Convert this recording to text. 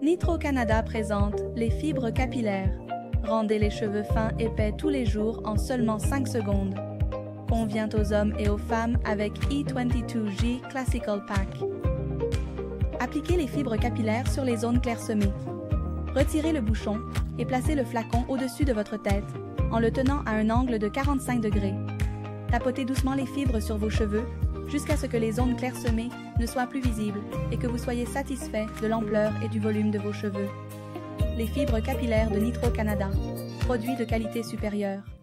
Nitro Canada présente les fibres capillaires. Rendez les cheveux fins épais tous les jours en seulement 5 secondes. Convient aux hommes et aux femmes avec E22G Classical Pack. Appliquez les fibres capillaires sur les zones clairsemées. Retirez le bouchon et placez le flacon au-dessus de votre tête en le tenant à un angle de 45 degrés. Tapotez doucement les fibres sur vos cheveux jusqu'à ce que les zones clairsemées ne soient plus visibles et que vous soyez satisfait de l'ampleur et du volume de vos cheveux. Les fibres capillaires de Nitro Canada, produits de qualité supérieure.